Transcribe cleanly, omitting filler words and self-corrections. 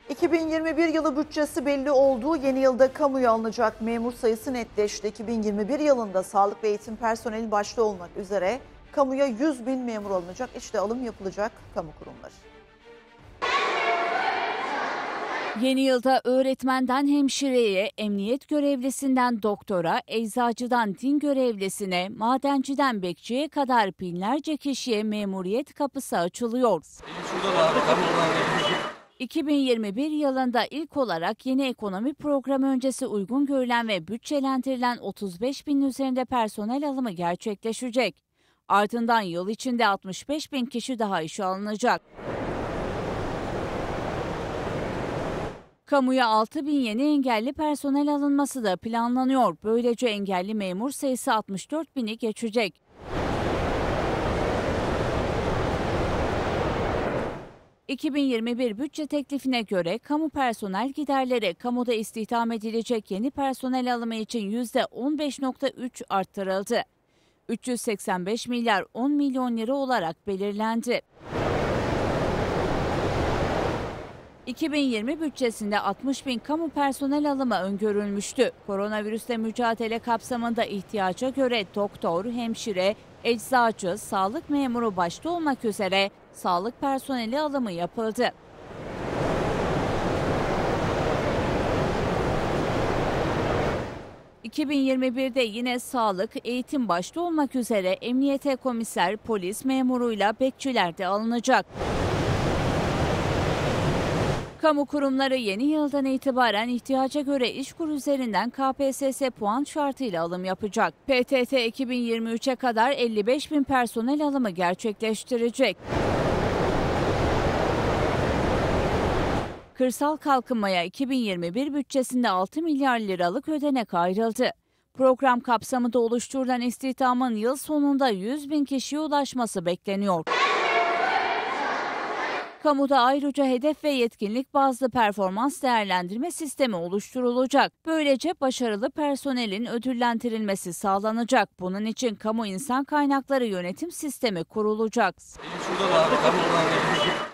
2021 yılı bütçesi belli oldu. Yeni yılda kamuya alınacak memur sayısı netleşti. 2021 yılında sağlık ve eğitim personeli başta olmak üzere kamuya 100.000 memur alınacak. İşte alım yapılacak kamu kurumları. Yeni yılda öğretmenden hemşireye, emniyet görevlisinden doktora, eczacıdan din görevlisine, madenciden bekçiye kadar binlerce kişiye memuriyet kapısı açılıyor. 2021 yılında ilk olarak yeni ekonomi programı öncesi uygun görülen ve bütçelendirilen 35.000 üzerinde personel alımı gerçekleşecek. Ardından yıl içinde 65.000 kişi daha işe alınacak. Kamuya 6.000 yeni engelli personel alınması da planlanıyor. Böylece engelli memur sayısı 64.000'i geçecek. ...2021 bütçe teklifine göre kamu personel giderleri kamuda istihdam edilecek yeni personel alımı için %15.3 arttırıldı. 385 milyar 10 milyon lira olarak belirlendi. 2020 bütçesinde 60.000 kamu personel alımı öngörülmüştü. Koronavirüsle mücadele kapsamında ihtiyaca göre doktor, hemşire, eczacı, sağlık memuru başta olmak üzere sağlık personeli alımı yapıldı. ...2021'de yine sağlık, eğitim başta olmak üzere emniyete komiser, polis memuruyla bekçiler de alınacak. Kamu kurumları yeni yıldan itibaren ihtiyaca göre İşkur üzerinden KPSS puan şartıyla alım yapacak. PTT 2023'e kadar 55.000 personel alımı gerçekleştirecek. Kırsal kalkınmaya 2021 bütçesinde 6 milyar liralık ödenek ayrıldı. Program kapsamında oluşturulan istihdamın yıl sonunda 100.000 kişiye ulaşması bekleniyor. Kamuda ayrıca hedef ve yetkinlik bazlı performans değerlendirme sistemi oluşturulacak. Böylece başarılı personelin ödüllendirilmesi sağlanacak. Bunun için Kamu İnsan Kaynakları Yönetim Sistemi kurulacak.